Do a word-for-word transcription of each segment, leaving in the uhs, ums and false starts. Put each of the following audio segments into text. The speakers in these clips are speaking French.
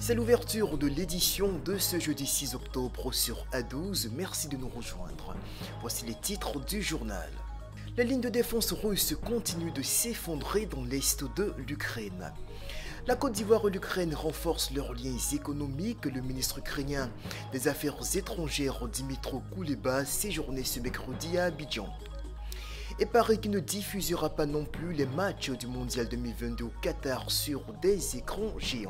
C'est l'ouverture de l'édition de ce jeudi six octobre sur A douze. Merci de nous rejoindre. Voici les titres du journal. La ligne de défense russe continue de s'effondrer dans l'est de l'Ukraine. La Côte d'Ivoire et l'Ukraine renforcent leurs liens économiques. Le ministre ukrainien des Affaires étrangères Dimitro Kuleba séjournait ce mercredi à Abidjan. Et Paris qui ne diffusera pas non plus les matchs du Mondial deux mille vingt-deux au Qatar sur des écrans géants.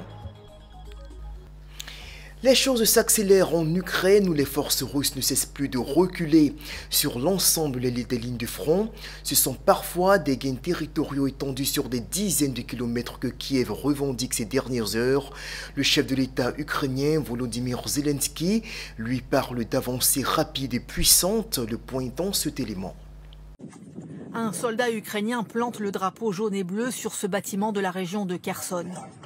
Les choses s'accélèrent en Ukraine où les forces russes ne cessent plus de reculer sur l'ensemble des lignes du front. Ce sont parfois des gains territoriaux étendus sur des dizaines de kilomètres que Kiev revendique ces dernières heures. Le chef de l'État ukrainien Volodymyr Zelensky lui parle d'avancées rapides et puissantes, le pointant cet élément. Un soldat ukrainien plante le drapeau jaune et bleu sur ce bâtiment de la région de Kherson.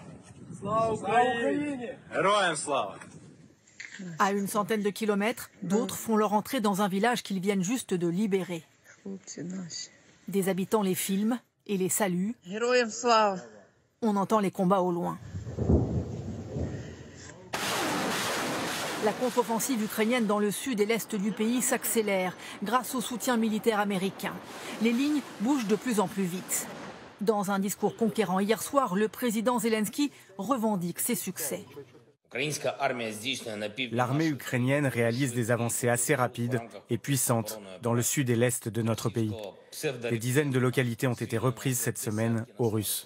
À une centaine de kilomètres, d'autres font leur entrée dans un village qu'ils viennent juste de libérer. Des habitants les filment et les saluent. On entend les combats au loin. La contre-offensive ukrainienne dans le sud et l'est du pays s'accélère grâce au soutien militaire américain. Les lignes bougent de plus en plus vite. Dans un discours conquérant hier soir, le président Zelensky revendique ses succès. L'armée ukrainienne réalise des avancées assez rapides et puissantes dans le sud et l'est de notre pays. Des dizaines de localités ont été reprises cette semaine aux Russes.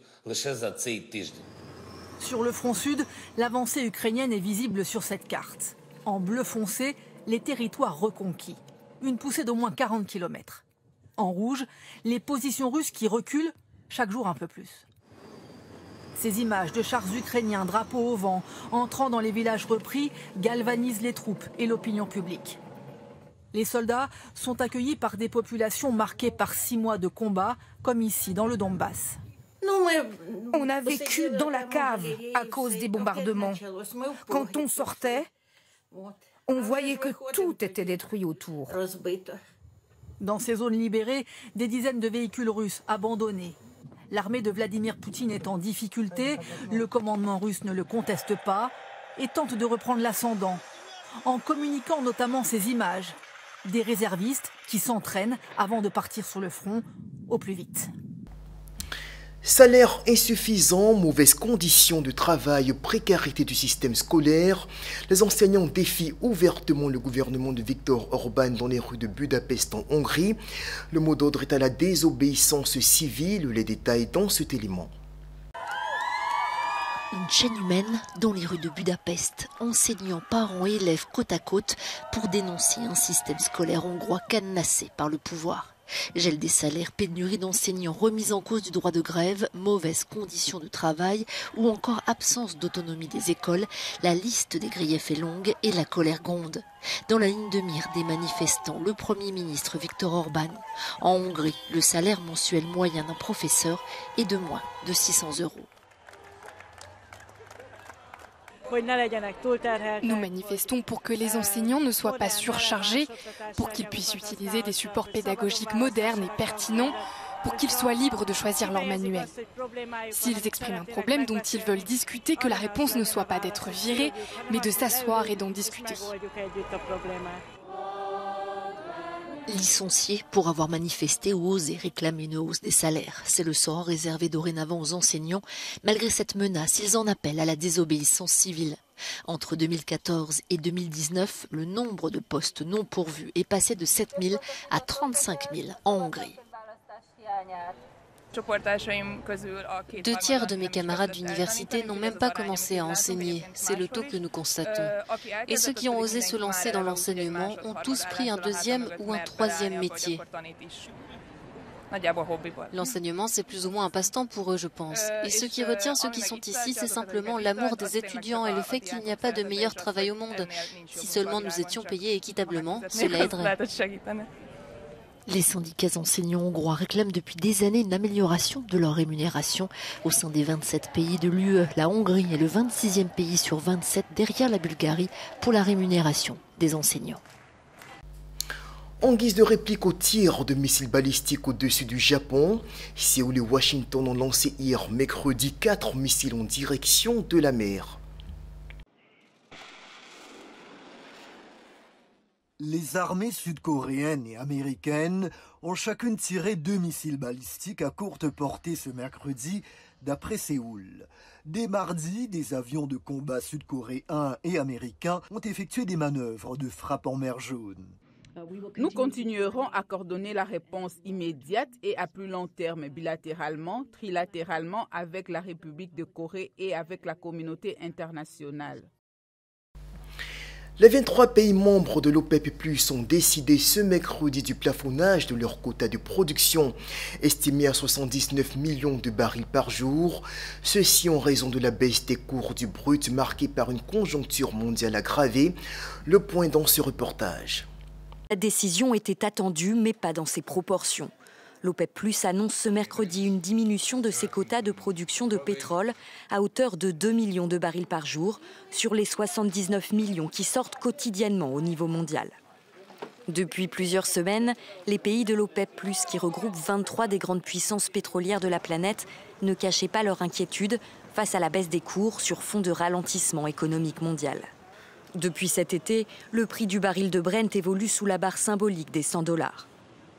Sur le front sud, l'avancée ukrainienne est visible sur cette carte. En bleu foncé, les territoires reconquis. Une poussée d'au moins quarante kilomètres. En rouge, les positions russes qui reculent chaque jour un peu plus. Ces images de chars ukrainiens, drapeaux au vent, entrant dans les villages repris, galvanisent les troupes et l'opinion publique. Les soldats sont accueillis par des populations marquées par six mois de combat, comme ici dans le Donbass. On a vécu dans la cave à cause des bombardements. Quand on sortait, on voyait que tout était détruit autour. Dans ces zones libérées, des dizaines de véhicules russes abandonnés. L'armée de Vladimir Poutine est en difficulté, le commandement russe ne le conteste pas et tente de reprendre l'ascendant, en communiquant notamment ces images, des réservistes qui s'entraînent avant de partir sur le front au plus vite. Salaire insuffisant, mauvaises conditions de travail, précarité du système scolaire. Les enseignants défient ouvertement le gouvernement de Viktor Orban dans les rues de Budapest en Hongrie. Le mot d'ordre est à la désobéissance civile. Les détails dans cet élément. Une chaîne humaine dans les rues de Budapest, enseignants, parents et élèves côte à côte pour dénoncer un système scolaire hongrois cadenassé par le pouvoir. Gel des salaires, pénurie d'enseignants, remise en cause du droit de grève, mauvaises conditions de travail ou encore absence d'autonomie des écoles, la liste des griefs est longue et la colère gronde. Dans la ligne de mire des manifestants, le Premier ministre Viktor Orban. En Hongrie, le salaire mensuel moyen d'un professeur est de moins de six cents euros. Nous manifestons pour que les enseignants ne soient pas surchargés, pour qu'ils puissent utiliser des supports pédagogiques modernes et pertinents, pour qu'ils soient libres de choisir leur manuel. S'ils expriment un problème dont ils veulent discuter, que la réponse ne soit pas d'être virés, mais de s'asseoir et d'en discuter. Licenciés pour avoir manifesté ou osé réclamer une hausse des salaires. C'est le sort réservé dorénavant aux enseignants. Malgré cette menace, ils en appellent à la désobéissance civile. Entre deux mille quatorze et deux mille dix-neuf, le nombre de postes non pourvus est passé de sept mille à trente-cinq mille en Hongrie. Deux tiers de mes camarades d'université n'ont même pas commencé à enseigner. C'est le taux que nous constatons. Et ceux qui ont osé se lancer dans l'enseignement ont tous pris un deuxième ou un troisième métier. L'enseignement, c'est plus ou moins un passe-temps pour eux, je pense. Et ce qui retient ceux qui sont ici, c'est simplement l'amour des étudiants et le fait qu'il n'y a pas de meilleur travail au monde. Si seulement nous étions payés équitablement, cela aiderait. Les syndicats enseignants hongrois réclament depuis des années une amélioration de leur rémunération. Au sein des vingt-sept pays de l'U E, la Hongrie est le vingt-sixième pays sur vingt-sept derrière la Bulgarie pour la rémunération des enseignants. En guise de réplique au tir de missiles balistiques au-dessus du Japon, Séoul et Washington ont lancé hier mercredi quatre missiles en direction de la mer. Les armées sud-coréennes et américaines ont chacune tiré deux missiles balistiques à courte portée ce mercredi, d'après Séoul. Dès mardi, des avions de combat sud-coréens et américains ont effectué des manœuvres de frappe en mer Jaune. Nous continuerons à coordonner la réponse immédiate et à plus long terme bilatéralement, trilatéralement avec la République de Corée et avec la communauté internationale. Les vingt-trois pays membres de l'OPEP plus, ont décidé ce mercredi du plafonnage de leur quota de production, estimé à soixante-dix-neuf millions de barils par jour, ceci en raison de la baisse des cours du brut marquée par une conjoncture mondiale aggravée. Le point dans ce reportage. La décision était attendue, mais pas dans ses proportions. L'OPEP plus, annonce ce mercredi une diminution de ses quotas de production de pétrole à hauteur de deux millions de barils par jour sur les soixante-dix-neuf millions qui sortent quotidiennement au niveau mondial. Depuis plusieurs semaines, les pays de l'OPEP plus, qui regroupent vingt-trois des grandes puissances pétrolières de la planète, ne cachaient pas leur inquiétude face à la baisse des cours sur fond de ralentissement économique mondial. Depuis cet été, le prix du baril de Brent évolue sous la barre symbolique des cent dollars.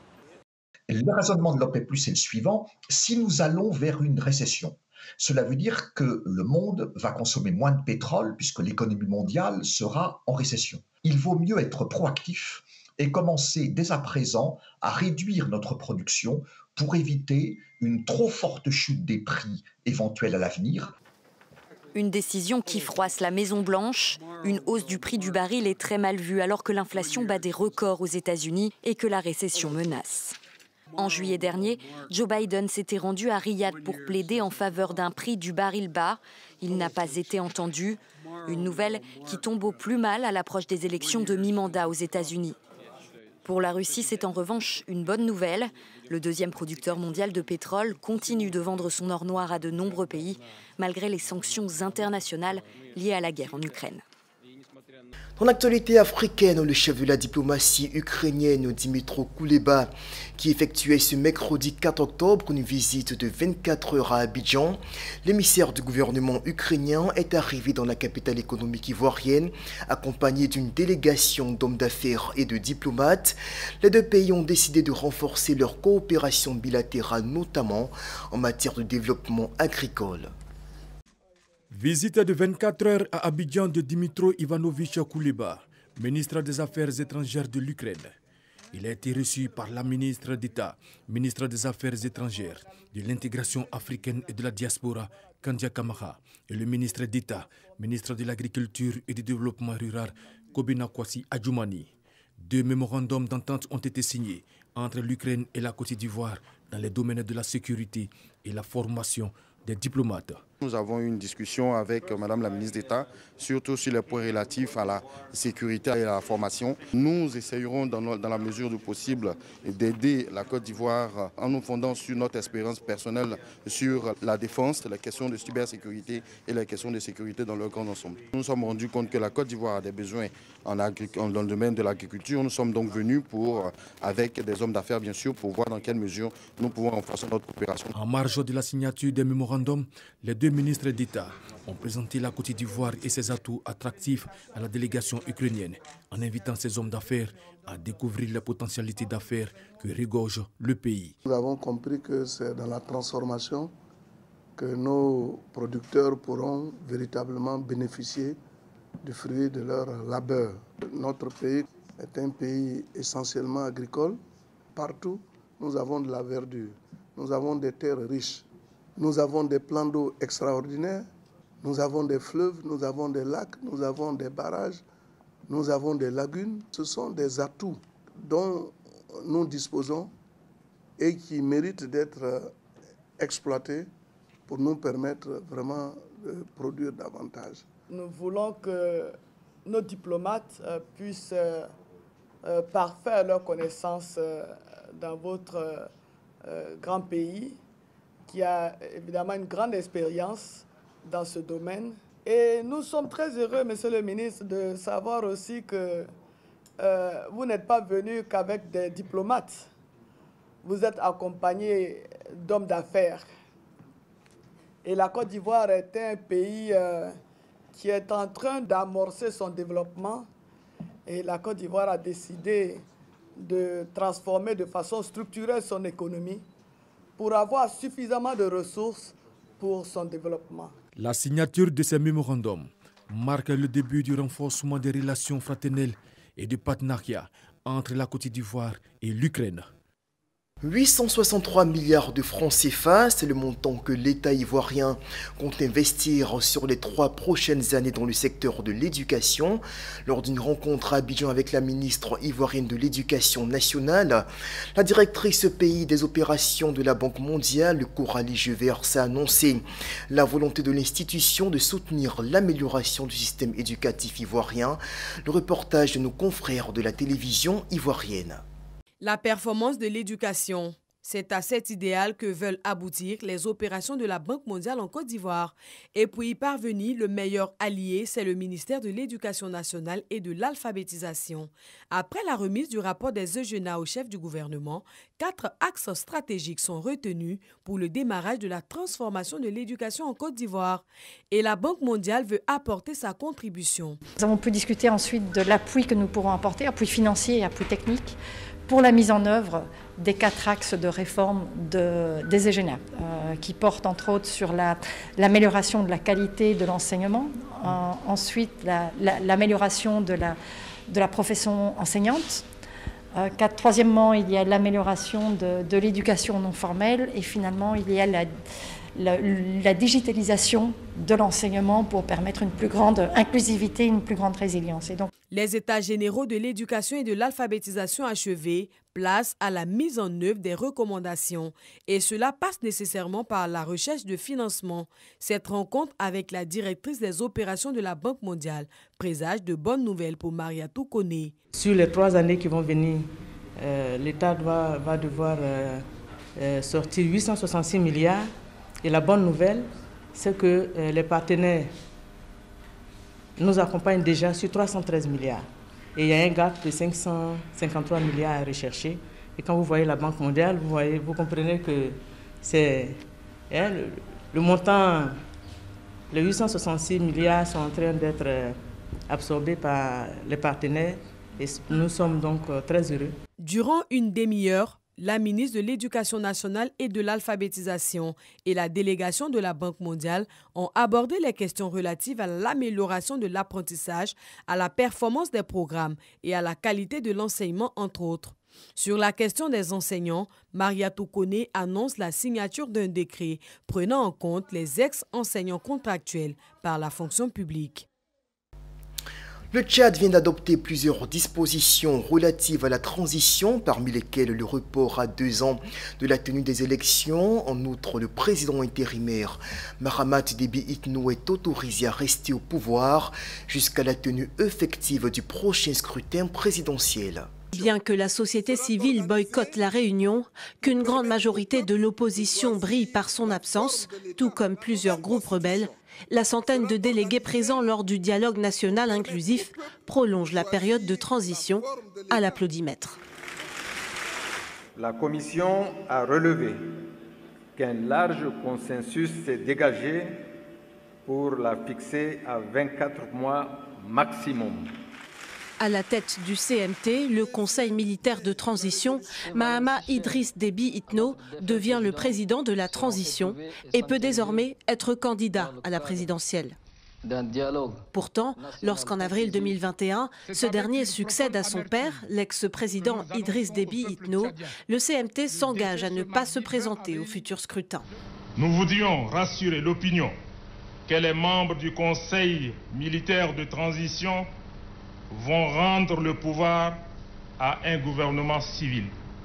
Le raisonnement de l'OPEP plus, est le suivant. Si nous allons vers une récession, cela veut dire que le monde va consommer moins de pétrole puisque l'économie mondiale sera en récession. Il vaut mieux être proactif et commencer dès à présent à réduire notre production pour éviter une trop forte chute des prix éventuels à l'avenir. Une décision qui froisse la Maison-Blanche. Une hausse du prix du baril est très mal vue alors que l'inflation bat des records aux États-Unis et que la récession menace. En juillet dernier, Joe Biden s'était rendu à Riyad pour plaider en faveur d'un prix du baril bas. Il n'a pas été entendu. Une nouvelle qui tombe au plus mal à l'approche des élections de mi-mandat aux États-Unis. Pour la Russie, c'est en revanche une bonne nouvelle. Le deuxième producteur mondial de pétrole continue de vendre son or noir à de nombreux pays, malgré les sanctions internationales liées à la guerre en Ukraine. Dans l'actualité africaine, le chef de la diplomatie ukrainienne Dmytro Kuleba, qui effectuait ce mercredi quatre octobre une visite de vingt-quatre heures à Abidjan, l'émissaire du gouvernement ukrainien est arrivé dans la capitale économique ivoirienne, accompagné d'une délégation d'hommes d'affaires et de diplomates. Les deux pays ont décidé de renforcer leur coopération bilatérale, notamment en matière de développement agricole. Visite de vingt-quatre heures à Abidjan de Dmytro Ivanovich Kuleba, ministre des Affaires étrangères de l'Ukraine. Il a été reçu par la ministre d'État, ministre des Affaires étrangères, de l'intégration africaine et de la diaspora, Kandia Kamara, et le ministre d'État, ministre de l'Agriculture et du Développement rural, Kobina Kwasi Adjoumani. Deux mémorandums d'entente ont été signés entre l'Ukraine et la Côte d'Ivoire dans les domaines de la sécurité et la formation des diplomates. Nous avons eu une discussion avec Madame la ministre d'État, surtout sur les points relatifs à la sécurité et à la formation. Nous essayerons dans, dans la mesure du possible d'aider la Côte d'Ivoire en nous fondant sur notre expérience personnelle sur la défense, la question de cybersécurité et la question de sécurité dans leur grand ensemble. Nous nous sommes rendus compte que la Côte d'Ivoire a des besoins en dans le domaine de l'agriculture. Nous sommes donc venus pour, avec des hommes d'affaires bien sûr, pour voir dans quelle mesure nous pouvons renforcer notre coopération. En marge de la signature des mémorandums, les deux ministres d'État ont présenté la Côte d'Ivoire et ses atouts attractifs à la délégation ukrainienne, en invitant ces hommes d'affaires à découvrir les potentialités d'affaires que regorge le pays. Nous avons compris que c'est dans la transformation que nos producteurs pourront véritablement bénéficier du fruit de leur labeur. Notre pays est un pays essentiellement agricole. Partout, nous avons de la verdure, nous avons des terres riches. Nous avons des plans d'eau extraordinaires, nous avons des fleuves, nous avons des lacs, nous avons des barrages, nous avons des lagunes. Ce sont des atouts dont nous disposons et qui méritent d'être exploités pour nous permettre vraiment de produire davantage. Nous voulons que nos diplomates puissent parfaire leurs connaissances dans votre grand pays, qui a évidemment une grande expérience dans ce domaine. Et nous sommes très heureux, Monsieur le ministre, de savoir aussi que euh, vous n'êtes pas venu qu'avec des diplomates. Vous êtes accompagné d'hommes d'affaires. Et la Côte d'Ivoire est un pays euh, qui est en train d'amorcer son développement Et la Côte d'Ivoire a décidé de transformer de façon structurelle son économie pour avoir suffisamment de ressources pour son développement. La signature de ces mémorandums marque le début du renforcement des relations fraternelles et du partenariat entre la Côte d'Ivoire et l'Ukraine. huit cent soixante-trois milliards de francs C F A, c'est le montant que l'État ivoirien compte investir sur les trois prochaines années dans le secteur de l'éducation. Lors d'une rencontre à Abidjan avec la ministre ivoirienne de l'Éducation nationale, la directrice pays des opérations de la Banque mondiale, Coralie Jevers, a annoncé la volonté de l'institution de soutenir l'amélioration du système éducatif ivoirien. Le reportage de nos confrères de la télévision ivoirienne. La performance de l'éducation, c'est à cet idéal que veulent aboutir les opérations de la Banque mondiale en Côte d'Ivoire. Et pour y parvenir, le meilleur allié, c'est le ministère de l'Éducation nationale et de l'alphabétisation. Après la remise du rapport des E G N A au chef du gouvernement, quatre axes stratégiques sont retenus pour le démarrage de la transformation de l'éducation en Côte d'Ivoire. Et la Banque mondiale veut apporter sa contribution. Nous avons pu discuter ensuite de l'appui que nous pourrons apporter, appui financier et appui technique, pour la mise en œuvre des quatre axes de réforme de, des E G N A, euh, qui portent entre autres sur l'amélioration la, de la qualité de l'enseignement, euh, ensuite l'amélioration la, la, de, la, de la profession enseignante, euh, quatre, troisièmement il y a l'amélioration de, de l'éducation non formelle et finalement il y a la, la, la digitalisation de l'enseignement pour permettre une plus grande inclusivité, une plus grande résilience. Et donc, les États généraux de l'éducation et de l'alphabétisation achevés placent à la mise en œuvre des recommandations et cela passe nécessairement par la recherche de financement. Cette rencontre avec la directrice des opérations de la Banque mondiale présage de bonnes nouvelles pour Mariatou Koné. Sur les trois années qui vont venir, euh, l'État va devoir euh, euh, sortir huit cent soixante-six milliards et la bonne nouvelle, c'est que euh, les partenaires nous accompagnent déjà sur trois cent treize milliards. Et il y a un gap de cinq cent cinquante-trois milliards à rechercher. Et quand vous voyez la Banque mondiale, vous, voyez, vous comprenez que c'est hein, le, le montant, les huit cent soixante-six milliards sont en train d'être euh, absorbés par les partenaires. Et nous sommes donc euh, très heureux. Durant une demi-heure, la ministre de l'Éducation nationale et de l'alphabétisation et la délégation de la Banque mondiale ont abordé les questions relatives à l'amélioration de l'apprentissage, à la performance des programmes et à la qualité de l'enseignement, entre autres. Sur la question des enseignants, Mariatou Koné annonce la signature d'un décret prenant en compte les ex-enseignants contractuels par la fonction publique. Le Tchad vient d'adopter plusieurs dispositions relatives à la transition, parmi lesquelles le report à deux ans de la tenue des élections. En outre, le président intérimaire Mahamat Déby Itno est autorisé à rester au pouvoir jusqu'à la tenue effective du prochain scrutin présidentiel. Bien que la société civile boycotte la réunion, qu'une grande majorité de l'opposition brille par son absence, tout comme plusieurs groupes rebelles, la centaine de délégués présents lors du dialogue national inclusif prolonge la période de transition à l'applaudimètre. La Commission a relevé qu'un large consensus s'est dégagé pour la fixer à vingt-quatre mois maximum. À la tête du C M T, le Conseil militaire de transition, Mahama Idriss Déby Itno devient le président de la transition et peut désormais être candidat à la présidentielle. Pourtant, lorsqu'en avril deux mille vingt et un, ce dernier succède à son père, l'ex-président Idriss Déby Itno, le C M T s'engage à ne pas se présenter au futur scrutin. Nous voudrions rassurer l'opinion que les membres du Conseil militaire de transition vont rendre le pouvoir à un gouvernement civil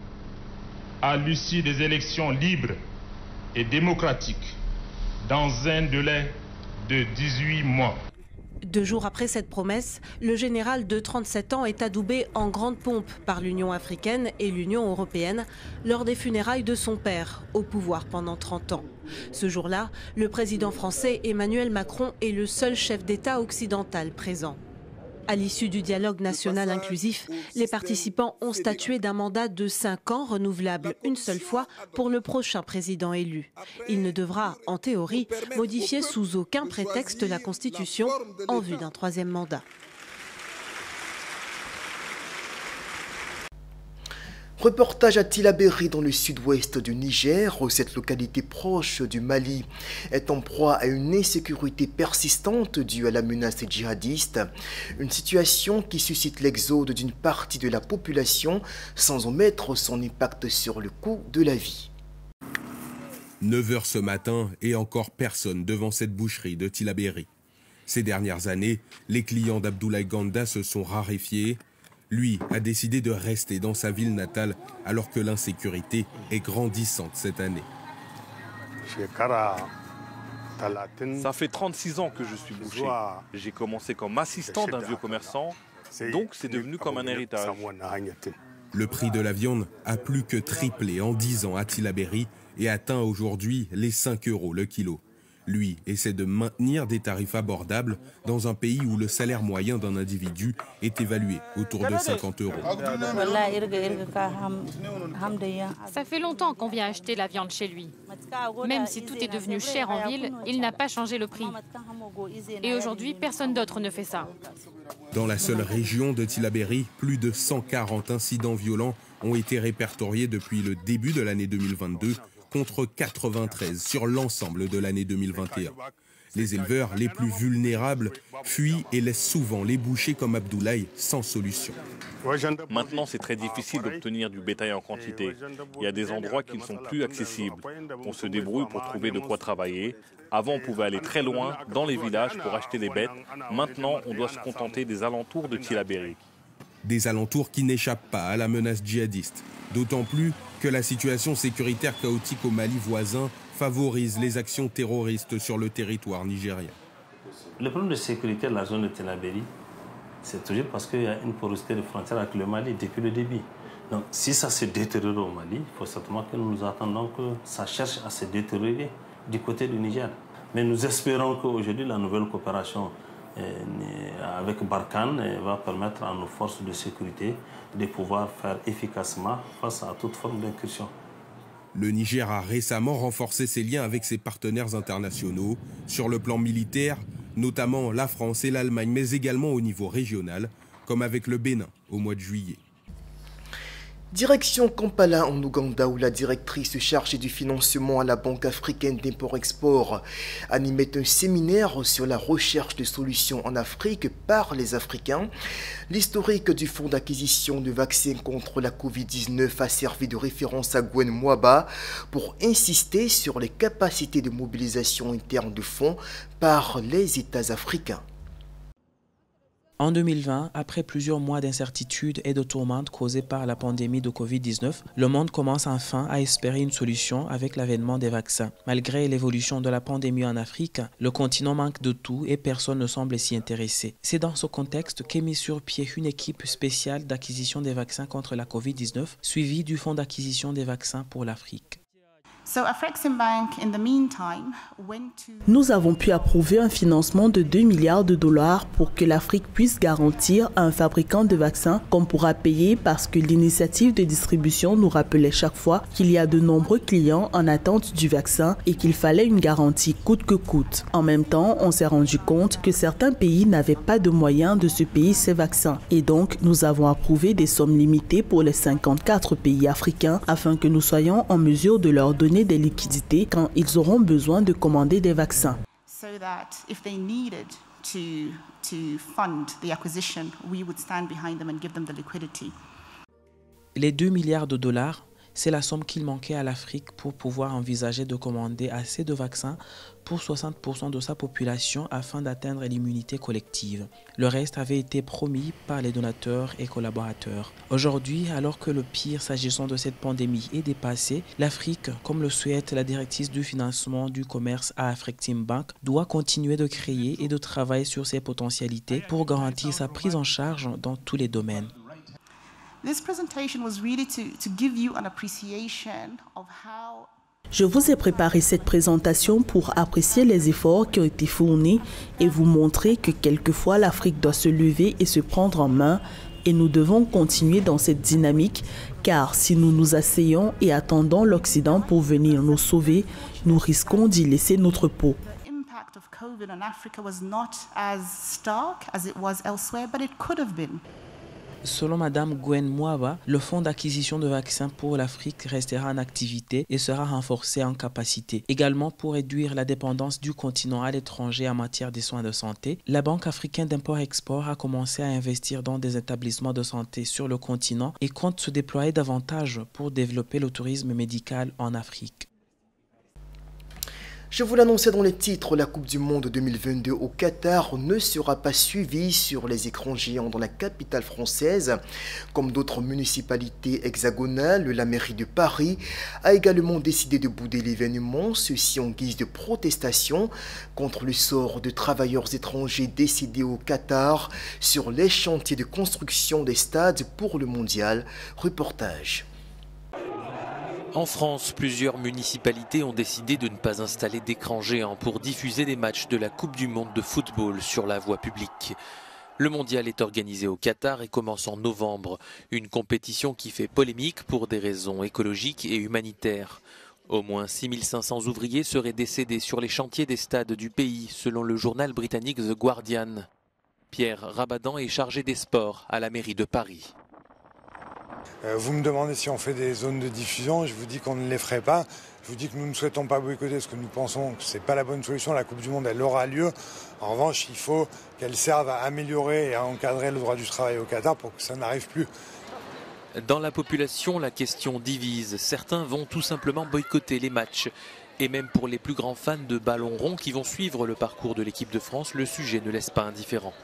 à l'issue des élections libres et démocratiques dans un délai de dix-huit mois. Deux jours après cette promesse, le général de trente-sept ans est adoubé en grande pompe par l'Union africaine et l'Union européenne lors des funérailles de son père, au pouvoir pendant trente ans. Ce jour-là, le président français Emmanuel Macron est le seul chef d'État occidental présent. À l'issue du dialogue national inclusif, les participants ont statué d'un mandat de cinq ans renouvelable une seule fois pour le prochain président élu. Il ne devra, en théorie, modifier sous aucun prétexte la Constitution en vue d'un troisième mandat. Reportage à Tillabéri dans le sud-ouest du Niger, cette localité proche du Mali est en proie à une insécurité persistante due à la menace djihadiste, une situation qui suscite l'exode d'une partie de la population sans omettre son impact sur le coût de la vie. neuf heures ce matin et encore personne devant cette boucherie de Tillabéri. Ces dernières années, les clients d'Abdoulaye Ganda se sont raréfiés. Lui a décidé de rester dans sa ville natale alors que l'insécurité est grandissante cette année. Ça fait trente-six ans que je suis boucher. J'ai commencé comme assistant d'un vieux commerçant, donc c'est devenu comme un héritage. Le prix de la viande a plus que triplé en dix ans à Tillabéri et atteint aujourd'hui les cinq euros le kilo. Lui essaie de maintenir des tarifs abordables dans un pays où le salaire moyen d'un individu est évalué autour de cinquante euros. Ça fait longtemps qu'on vient acheter la viande chez lui. Même si tout est devenu cher en ville, il n'a pas changé le prix. Et aujourd'hui, personne d'autre ne fait ça. Dans la seule région de Tillabéri, plus de cent quarante incidents violents ont été répertoriés depuis le début de l'année deux mille vingt-deux, contre quatre-vingt-treize sur l'ensemble de l'année deux mille vingt et un. Les éleveurs les plus vulnérables fuient et laissent souvent les bouchers comme Abdoulaye sans solution. Maintenant, c'est très difficile d'obtenir du bétail en quantité. Il y a des endroits qui ne sont plus accessibles. On se débrouille pour trouver de quoi travailler. Avant, on pouvait aller très loin, dans les villages, pour acheter des bêtes. Maintenant, on doit se contenter des alentours de Tillabéri. Des alentours qui n'échappent pas à la menace djihadiste. D'autant plus que la situation sécuritaire chaotique au Mali voisin favorise les actions terroristes sur le territoire nigérien. Le problème de sécurité de la zone de Tillabéri, c'est toujours parce qu'il y a une porosité de frontière avec le Mali depuis le début. Donc si ça se détériore au Mali, il faut certainement que nous attendons que ça cherche à se détériorer du côté du Niger. Mais nous espérons qu'aujourd'hui, la nouvelle coopération avec Barkhane va permettre à nos forces de sécurité de pouvoir faire efficacement face à toute forme d'incursion. Le Niger a récemment renforcé ses liens avec ses partenaires internationaux sur le plan militaire, notamment la France et l'Allemagne, mais également au niveau régional, comme avec le Bénin au mois de juillet. Direction Kampala en Ouganda où la directrice chargée du financement à la Banque africaine d'import-export animait un séminaire sur la recherche de solutions en Afrique par les Africains. L'historique du fonds d'acquisition de vaccins contre la covid dix-neuf a servi de référence à Gwen Mwaba pour insister sur les capacités de mobilisation interne de fonds par les États africains. En deux mille vingt, après plusieurs mois d'incertitude et de tourmentes causées par la pandémie de covid dix-neuf, le monde commence enfin à espérer une solution avec l'avènement des vaccins. Malgré l'évolution de la pandémie en Afrique, le continent manque de tout et personne ne semble s'y intéresser. C'est dans ce contexte qu'est mise sur pied une équipe spéciale d'acquisition des vaccins contre la covid dix-neuf, suivie du Fonds d'acquisition des vaccins pour l'Afrique. Nous avons pu approuver un financement de deux milliards de dollars pour que l'Afrique puisse garantir à un fabricant de vaccins qu'on pourra payer parce que l'initiative de distribution nous rappelait chaque fois qu'il y a de nombreux clients en attente du vaccin et qu'il fallait une garantie coûte que coûte. En même temps, on s'est rendu compte que certains pays n'avaient pas de moyens de se payer ces vaccins et donc nous avons approuvé des sommes limitées pour les cinquante-quatre pays africains afin que nous soyons en mesure de leur donner des liquidités quand ils auront besoin de commander des vaccins. Les deux milliards de dollars, c'est la somme qu'il manquait à l'Afrique pour pouvoir envisager de commander assez de vaccins pour soixante pour cent de sa population afin d'atteindre l'immunité collective. Le reste avait été promis par les donateurs et collaborateurs. Aujourd'hui, alors que le pire s'agissant de cette pandémie est dépassé, l'Afrique, comme le souhaite la directrice du financement du commerce à Afreximbank, doit continuer de créer et de travailler sur ses potentialités pour garantir sa prise en charge dans tous les domaines. Je vous ai préparé cette présentation pour apprécier les efforts qui ont été fournis et vous montrer que quelquefois l'Afrique doit se lever et se prendre en main et nous devons continuer dans cette dynamique car si nous nous asseyons et attendons l'Occident pour venir nous sauver, nous risquons d'y laisser notre peau. Selon Madame Gwen Mwaba, le fonds d'acquisition de vaccins pour l'Afrique restera en activité et sera renforcé en capacité. Également pour réduire la dépendance du continent à l'étranger en matière de soins de santé, la Banque africaine d'import-export a commencé à investir dans des établissements de santé sur le continent et compte se déployer davantage pour développer le tourisme médical en Afrique. Je vous l'annonçais dans les titres, la Coupe du Monde deux mille vingt-deux au Qatar ne sera pas suivie sur les écrans géants dans la capitale française. Comme d'autres municipalités hexagonales, la mairie de Paris a également décidé de bouder l'événement, ceci en guise de protestation contre le sort de travailleurs étrangers décédés au Qatar sur les chantiers de construction des stades pour le mondial. Reportage. En France, plusieurs municipalités ont décidé de ne pas installer d'écran géant pour diffuser des matchs de la Coupe du Monde de football sur la voie publique. Le mondial est organisé au Qatar et commence en novembre, une compétition qui fait polémique pour des raisons écologiques et humanitaires. Au moins six mille cinq cents ouvriers seraient décédés sur les chantiers des stades du pays, selon le journal britannique The Guardian. Pierre Rabadan est chargé des sports à la mairie de Paris. Vous me demandez si on fait des zones de diffusion, je vous dis qu'on ne les ferait pas. Je vous dis que nous ne souhaitons pas boycotter parce que nous pensons que ce n'est pas la bonne solution. La Coupe du Monde, elle aura lieu. En revanche, il faut qu'elle serve à améliorer et à encadrer le droit du travail au Qatar pour que ça n'arrive plus. Dans la population, la question divise. Certains vont tout simplement boycotter les matchs. Et même pour les plus grands fans de ballon rond qui vont suivre le parcours de l'équipe de France, le sujet ne laisse pas indifférent.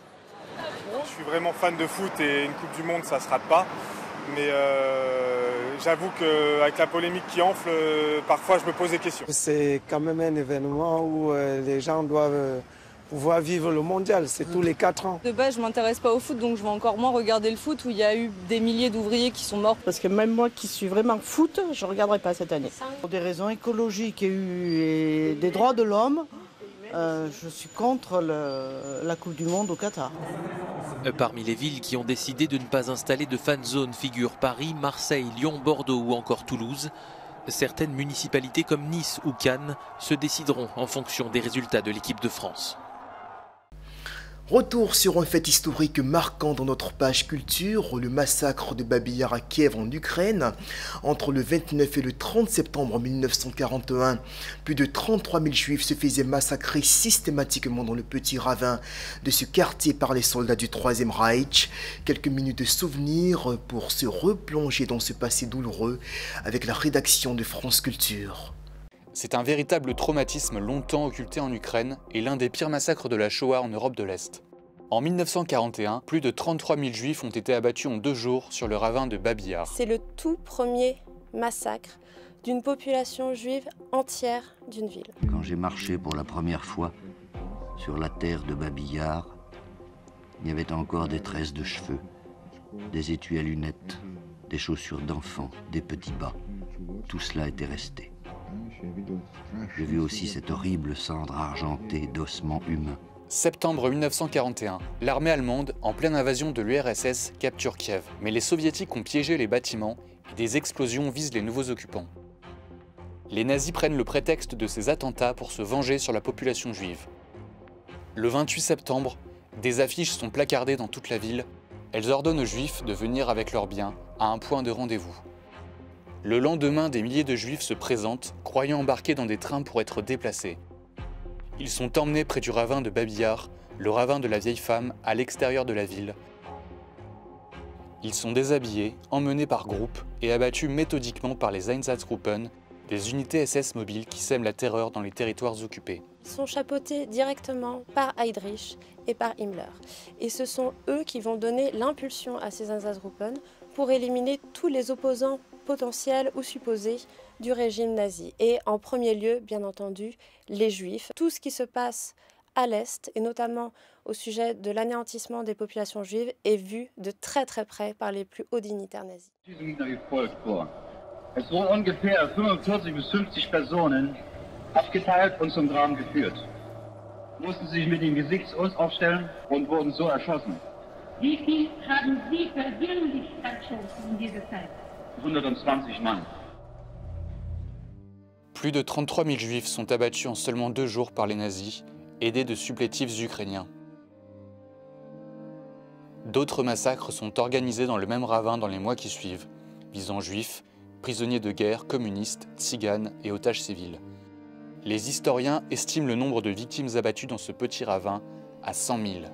Je suis vraiment fan de foot et une Coupe du Monde, ça ne se rate pas. Mais euh, j'avoue qu'avec la polémique qui enfle, euh, parfois je me pose des questions. C'est quand même un événement où euh, les gens doivent euh, pouvoir vivre le mondial, c'est tous les quatre ans. De base, je ne m'intéresse pas au foot, donc je vais encore moins regarder le foot où il y a eu des milliers d'ouvriers qui sont morts. Parce que même moi qui suis vraiment foot, je ne regarderai pas cette année. Pour des raisons écologiques et, et des droits de l'homme, euh, je suis contre le, la Coupe du Monde au Qatar. Parmi les villes qui ont décidé de ne pas installer de fan zone figurent Paris, Marseille, Lyon, Bordeaux ou encore Toulouse. Certaines municipalités comme Nice ou Cannes se décideront en fonction des résultats de l'équipe de France. Retour sur un fait historique marquant dans notre page culture, le massacre de Babi Yar à Kiev en Ukraine. Entre le vingt-neuf et le trente septembre mille neuf cent quarante et un, plus de trente-trois mille juifs se faisaient massacrer systématiquement dans le petit ravin de ce quartier par les soldats du Troisième Reich. Quelques minutes de souvenirs pour se replonger dans ce passé douloureux avec la rédaction de France Culture. C'est un véritable traumatisme longtemps occulté en Ukraine et l'un des pires massacres de la Shoah en Europe de l'Est. En mille neuf cent quarante et un, plus de trente-trois mille juifs ont été abattus en deux jours sur le ravin de Babi Yar. C'est le tout premier massacre d'une population juive entière d'une ville. Quand j'ai marché pour la première fois sur la terre de Babi Yar, il y avait encore des tresses de cheveux, des étuis à lunettes, des chaussures d'enfants, des petits bas. Tout cela était resté. J'ai vu aussi cette horrible cendre argentée d'ossements humains. Septembre mille neuf cent quarante et un, l'armée allemande, en pleine invasion de l'U R S S, capture Kiev. Mais les soviétiques ont piégé les bâtiments et des explosions visent les nouveaux occupants. Les nazis prennent le prétexte de ces attentats pour se venger sur la population juive. Le vingt-huit septembre, des affiches sont placardées dans toute la ville. Elles ordonnent aux juifs de venir avec leurs biens à un point de rendez-vous. Le lendemain, des milliers de juifs se présentent, croyant embarquer dans des trains pour être déplacés. Ils sont emmenés près du ravin de Babi Yar, le ravin de la vieille femme, à l'extérieur de la ville. Ils sont déshabillés, emmenés par groupes et abattus méthodiquement par les Einsatzgruppen, des unités S S mobiles qui sèment la terreur dans les territoires occupés. Ils sont chapeautés directement par Heydrich et par Himmler. Et ce sont eux qui vont donner l'impulsion à ces Einsatzgruppen pour éliminer tous les opposants potentiels ou supposés du régime nazi. Et en premier lieu, bien entendu, les Juifs. Tout ce qui se passe à l'Est, et notamment au sujet de l'anéantissement des populations juives, est vu de très très près par les plus hauts dignitaires nazis. Es wurden ungefähr fünfundvierzig bis fünfzig Personen abgeteilt und zum Graben geführt. Mussten sich mit dem Gesicht uns aufstellen und wurden so erschossen. Wie viel haben Sie persönlich erschossen in dieser Zeit? hundertzwanzig Mann. Plus de trente-trois mille juifs sont abattus en seulement deux jours par les nazis, aidés de supplétifs ukrainiens. D'autres massacres sont organisés dans le même ravin dans les mois qui suivent, visant juifs, prisonniers de guerre, communistes, tziganes et otages civils. Les historiens estiment le nombre de victimes abattues dans ce petit ravin à cent mille.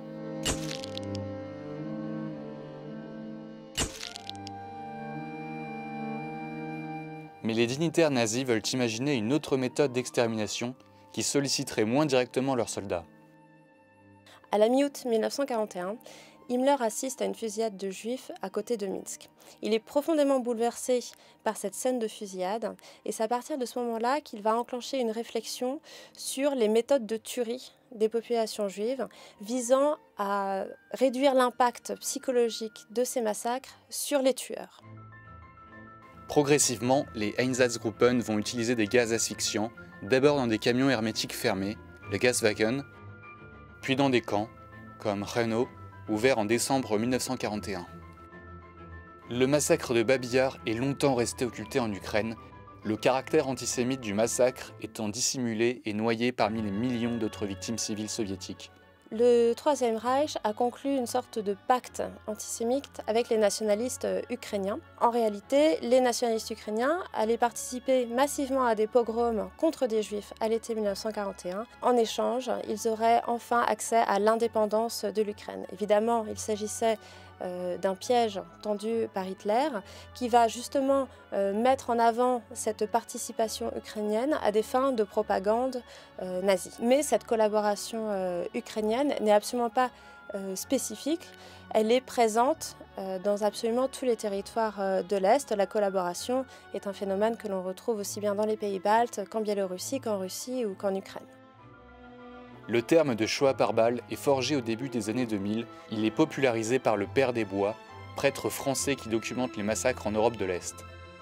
Mais les dignitaires nazis veulent imaginer une autre méthode d'extermination qui solliciterait moins directement leurs soldats. À la mi-août mille neuf cent quarante et un, Himmler assiste à une fusillade de juifs à côté de Minsk. Il est profondément bouleversé par cette scène de fusillade et c'est à partir de ce moment-là qu'il va enclencher une réflexion sur les méthodes de tuerie des populations juives visant à réduire l'impact psychologique de ces massacres sur les tueurs. Progressivement, les Einsatzgruppen vont utiliser des gaz asphyxiants, d'abord dans des camions hermétiques fermés, les Gaswagen, puis dans des camps, comme Renault, ouvert en décembre mille neuf cent quarante et un. Le massacre de Babi Yar est longtemps resté occulté en Ukraine, le caractère antisémite du massacre étant dissimulé et noyé parmi les millions d'autres victimes civiles soviétiques. Le Troisième Reich a conclu une sorte de pacte antisémite avec les nationalistes ukrainiens. En réalité, les nationalistes ukrainiens allaient participer massivement à des pogroms contre des juifs à l'été mille neuf cent quarante et un. En échange, ils auraient enfin accès à l'indépendance de l'Ukraine. Évidemment, il s'agissait Euh, d'un piège tendu par Hitler qui va justement euh, mettre en avant cette participation ukrainienne à des fins de propagande euh, nazie. Mais cette collaboration euh, ukrainienne n'est absolument pas euh, spécifique, elle est présente euh, dans absolument tous les territoires euh, de l'Est. La collaboration est un phénomène que l'on retrouve aussi bien dans les pays baltes qu'en Biélorussie, qu'en Russie ou qu'en Ukraine. Le terme de Shoah par balle est forgé au début des années deux mille. Il est popularisé par le Père des Bois, prêtre français qui documente les massacres en Europe de l'Est.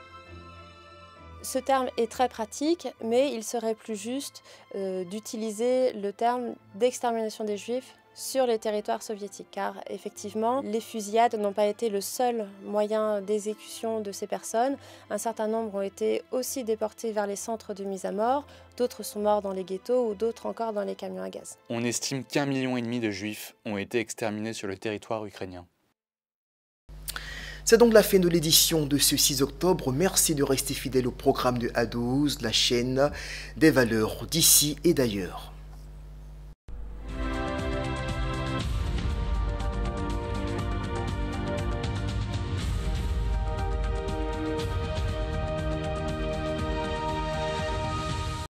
Ce terme est très pratique, mais il serait plus juste euh, d'utiliser le terme d'extermination des Juifs sur les territoires soviétiques, car effectivement, les fusillades n'ont pas été le seul moyen d'exécution de ces personnes. Un certain nombre ont été aussi déportés vers les centres de mise à mort, d'autres sont morts dans les ghettos ou d'autres encore dans les camions à gaz. On estime qu'un million et demi de Juifs ont été exterminés sur le territoire ukrainien. C'est donc la fin de l'édition de ce six octobre. Merci de rester fidèle au programme de A douze, la chaîne des valeurs d'ici et d'ailleurs.